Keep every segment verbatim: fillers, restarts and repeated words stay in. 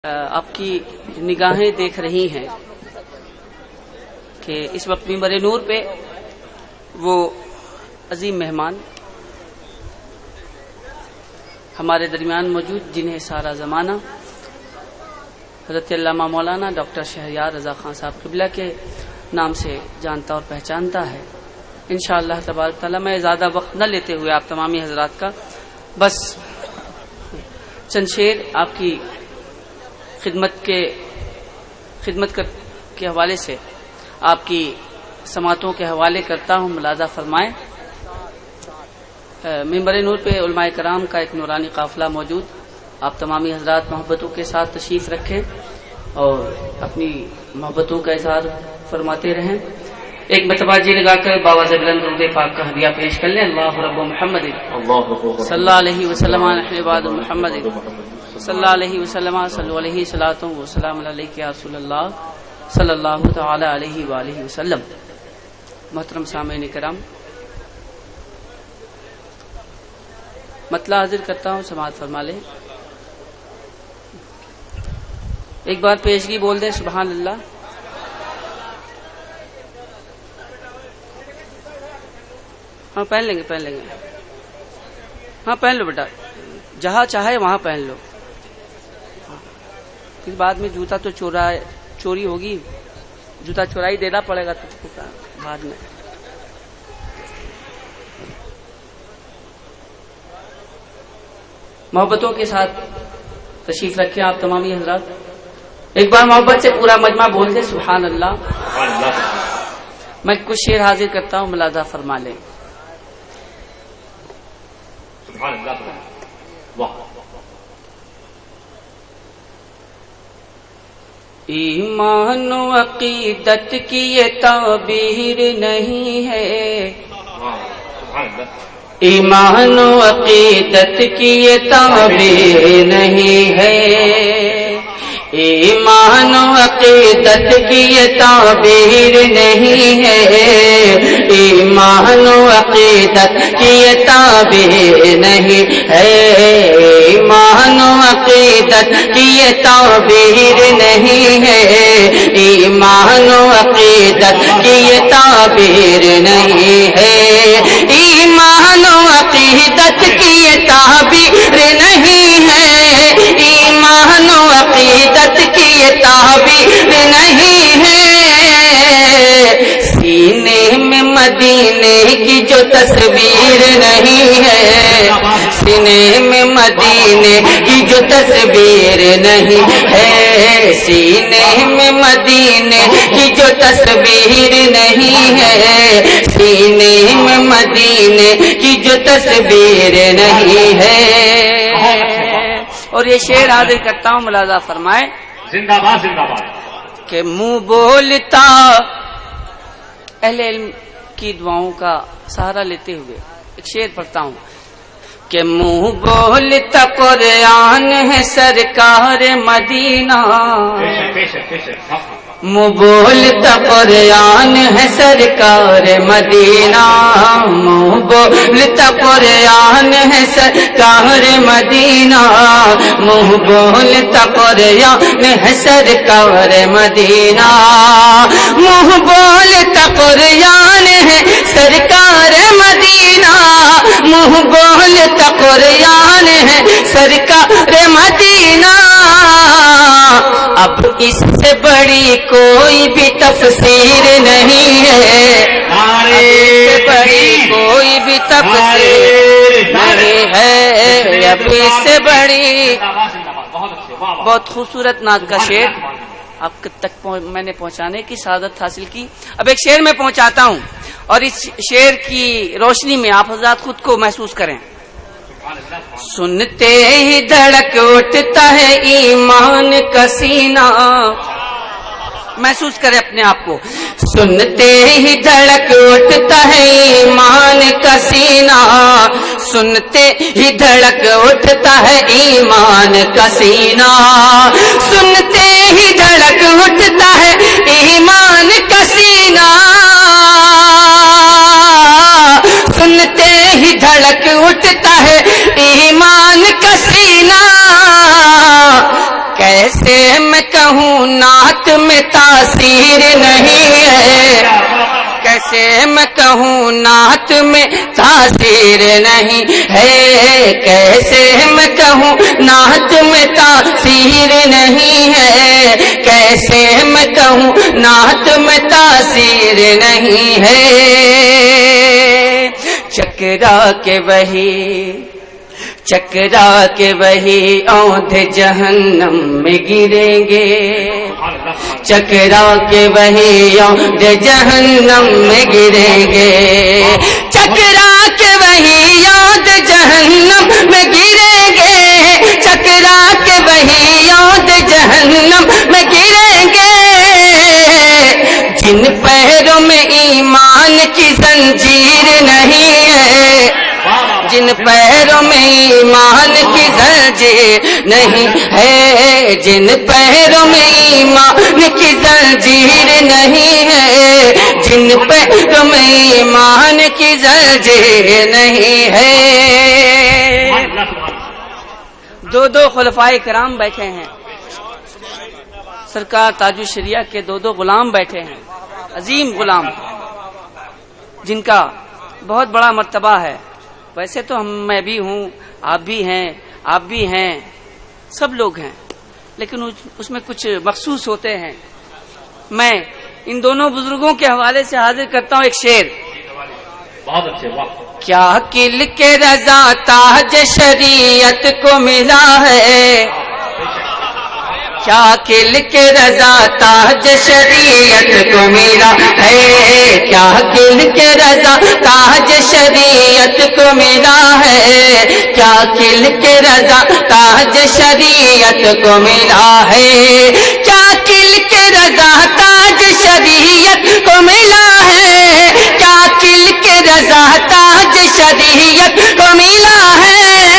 آپ کی نگاہیں دیکھ رہی ہیں کہ اس وقت منبر نور پہ وہ عظیم مہمان ہمارے درمیان موجود جنہیں سارا زمانہ حضرت علامہ مولانا ڈاکٹر شہریار رضا خان صاحب قبلہ کے نام سے جانتا اور پہچانتا ہے۔ انشاءاللہ تبارک تعالیٰ میں زیادہ وقت نہ لیتے ہوئے آپ تمامی حضرات کا بس چند شعر آپ کی خدمت کے خدمت کے حوالے سے آپ کی سماعتوں کے حوالے کرتا ہوں، ملاحظہ فرمائیں۔ منبر نور پہ علماء کرام کا ایک نورانی قافلہ موجود، آپ تمامی حضرات محبتوں کے ساتھ تشریف رکھیں اور اپنی محبتوں کا اظہار فرماتے رہیں۔ ایک مرتبہ جی لگا کر بابا بلند درود پاک کا ہدیہ پیش کر لیں۔ اللہ رب محمد صلی اللہ علیہ وسلم عباد محمد صلی اللہ علیہ وسلم صلی علیہ صلاۃ و سلام علیک یا رسول اللہ صلی اللہ تعالی علیہ وآلہ وسلم۔ محترم سامعین کرام، مطلع حاضر کرتا ہوں، سماعت فرما لیں۔ ایک بار پیشگی بول دیں سبحان اللہ۔ ہاں پہن لیں گے پہن لیں گے ہاں پہن لو بیٹا، جہاں چاہے وہاں پہن لو، پھر بعد میں جوتا تو چورا چوری ہوگی، جوتا چورائی دینا پڑے گا تم کو بعد میں۔ محبتوں کے ساتھ تشریف رکھیں آپ تمامی حضرات۔ ایک بار محبت سے پورا مجمع بول دے سبحان اللہ۔ میں کچھ شعر حاضر کرتا ہوں، ملاحظہ فرما لیں۔ ایمان و عقیدت کی یہ تعبیر نہیں ہے، ایمان و عقیدت کی یہ تعبیر نہیں ہے، ایمان و عقیدت کی یہ تعبیر نہیں ہے، ایمان و عقیدت کی یہ تعبیر نہیں ہے، ایمان و عقیدت کی یہ تعبیر نہیں ہے، ایمان و عقیدت کی یہ تعبیر نہیں ہے، ایمان و عقیدت کی یہ تعبیر نہیں ہے، ایمان و عقیدت کی یہ تعبیر نہیں ہے، سینے میں مدینے کی جو تصویر نہیں ہے، سینے میں مدینے کی جو تصویر نہیں ہے، سینے میں مدینے کی جو تصویر نہیں ہے، سینے میں مدینے کی جو تصویر نہیں ہے۔ اور یہ شعر حاضر کرتا ہوں، ملاحظہ فرمائے۔ زندہ باد زندہ باد۔ کہ منہ بولتا اہل علم کی دعاؤں کا سہارا لیتے ہوئے ایک شعر پڑھتا ہوں کہ منہ بولتا قرآن ہے سرکار مدینہ، منہ بولتا قرآن ہے سرکار مدینہ، منہ بولتا قرآن ہے سرکار مدینہ، منہ بولتا قرآن ہے سرکار مدینہ، منہ بولتا قرآن ہے سرکار مدینہ، منہ بولتا قرآن ہے سرکار مدینہ، اب اس سے بڑی کوئی بھی تفسیر نہیں ہے، اب اس سے بڑی کوئی بھی تفسیر نہیں ہے، اب اس سے بڑی۔ بہت خوبصورت نعت کا شعر آپ تک میں نے پہنچانے کی سعادت حاصل کی۔ اب ایک شعر میں پہنچاتا ہوں اور اس شعر کی روشنی میں آپ حضرات خود کو محسوس کریں۔ سنتے ہی دھڑک اٹھتا ہے ایمان کا سینہ، محسوس کریں اپنے آپ کو، سنتے ہی دھڑک اٹھتا ہے ایمان کا سینہ، سنتے ہی دھڑک اٹھتا ہے ایمان کا سینہ، سنتے ہی دھڑک اٹھتا ہے ایمان کا سینہ، سنتے ہی دھڑک اٹھتا ہے ایمان کا سینہ، کیسے میں کہوں نعت میں تاثیر نہیں ہے، کیسے میں کہوں نعت میں تاثیر نہیں ہے، کیسے میں کہوں نعت میں تاثیر نہیں ہے، کیسے میں کہوں نعت میں تاثیر نہیں ہے، چکرا کے وہی چکرا کے وہی اوندھے جہنم میں گریں گے، چکرا کے وہی اوندھے جہنم میں گریں گے، چکرا کے وہی اوندھے جہنم میں گریں گے، چکرا کے وہی اوندھے جہنم میں گریں گے، جن پیروں میں ایمان کی زنجیر نہیں ہے، جن پیروں میں ایمان کی زنجیر نہیں ہے، جن پیروں میں ایمان کی زنجیر نہیں ہے، جن پیروں میں ایمان کی زنجیر نہیں ہے۔ دو دو خلفائے کرام بیٹھے ہیں، سرکار تاج الشریعہ کے دو دو غلام بیٹھے ہیں، عظیم غلام جن کا بہت بڑا مرتبہ ہے۔ ویسے تو ہم میں بھی ہوں، آپ بھی ہیں، آپ بھی ہیں، سب لوگ ہیں، لیکن اس میں کچھ مخصوص ہوتے ہیں۔ میں ان دونوں بزرگوں کے حوالے سے حاضر کرتا ہوں ایک شعر۔ بہت اچھے، واہ۔ کیا کل کے رضا تاج شریعت کو ملا ہے، کیا کل کے رضا تاج شریعت کو ملا ہے، کیا کل کے رضا تاج شریعت کو ملا ہے، کیا کل کے رضا تاج شریعت کو ملا ہے، کیا کل کے رضا تاج شریعت کو ملا ہے، کیا کل کے رضا تاج شریعت کو ملا ہے،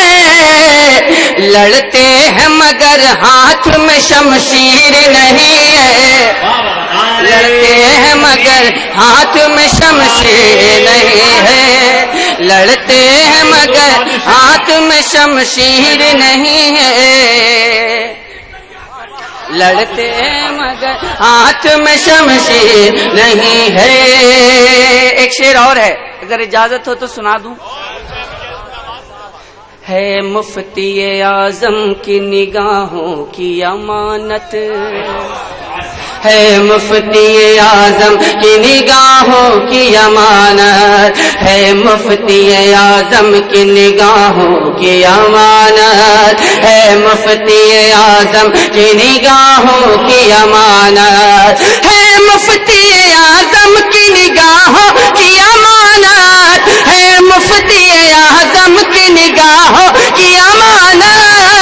لڑتے ہیں مگر ہاتھ میں شمشیر نہیں ہے، لڑتے ہیں مگر ہاتھ میں شمشیر نہیں ہے، لڑتے ہیں مگر ہاتھ میں شمشیر نہیں ہے، لڑتے ہیں مگر ہاتھ میں شمشیر نہیں ہے۔ ایک شعر اور ہے، اگر اجازت ہو تو سنا دوں۔ ہے مفتی اعظم کی نگاہوں کی امانت، ہے مفتی اعظم کی نگاہوں کی امانت، ہے مفتی اعظم کی نگاہوں کی امانت، ہے مفتی اعظم کی نگاہوں کی امانت، ہے مفتی اعظم کی نگاہوں کی امانت، ہے مفتی اعظم کی نگاہوں کی امانت،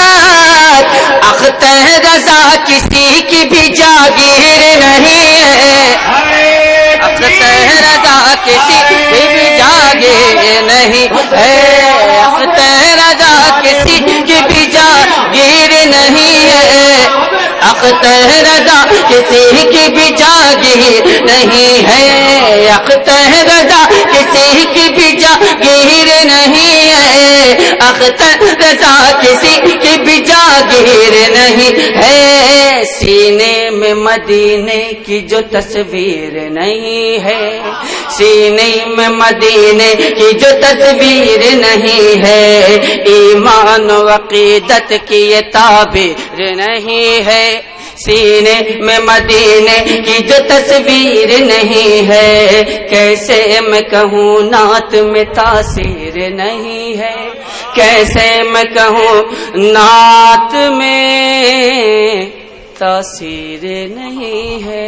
اختر رضا کسی کی بھی جاگیر نہیں ہے، اختر رضا کسی کی بھی جاگیر نہیں ہے، اختر رضا کسی کی بھی جاگیر نہیں ہے، اختر رضا کسی کی بھی جاگیر نہیں ہے، اختر رضا کسی کی بھی جاگیر نہیں ہے، اختر رضا کسی کی بھی جاگیر نہیں ہے، سینے میں مدینے کی جو تصویر نہیں ہے، سینے میں مدینے کی جو تصویر نہیں ہے، ایمان و عقیدت کی یہ تعبیر نہیں ہے، سینے میں مدینے کی جو تصویر نہیں ہے، کیسے میں کہوں نعت میں تاثیر نہیں ہے، کیسے میں کہوں نعت میں تاثیر نہیں ہے۔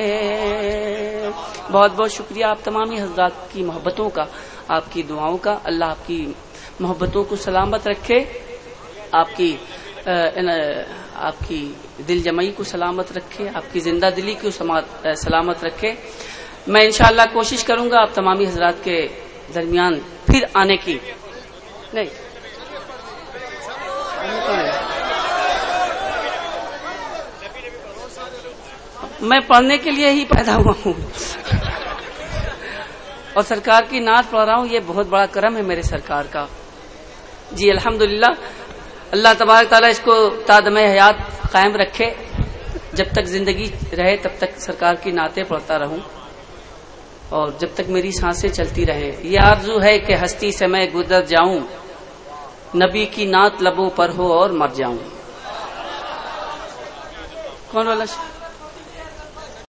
بہت بہت شکریہ آپ تمامی حضرات کی محبتوں کا، آپ کی دعاؤں کا۔ اللہ آپ کی محبتوں کو سلامت رکھے، آپ کی آپ کی دل جمعی کو سلامت رکھے، آپ کی زندہ دلی کو سلامت رکھے۔ میں انشاءاللہ کوشش کروں گا آپ تمامی حضرات کے درمیان پھر آنے کی۔ نہیں میں پڑھنے کے لیے ہی پیدا ہوا ہوں اور سرکار کی نعت پڑھ رہا ہوں، یہ بہت بڑا کرم ہے میرے سرکار کا۔ جی الحمدللہ، اللہ تبارک تعالیٰ اس کو تا دم حیات قائم رکھے۔ جب تک زندگی رہے تب تک سرکار کی نعتیں پڑھتا رہوں اور جب تک میری سانسیں چلتی رہے. یہ آرزو ہے کہ ہستی سے میں گزر جاؤں, نبی کی نعت لبوں پر ہو اور مر جاؤں. کون والا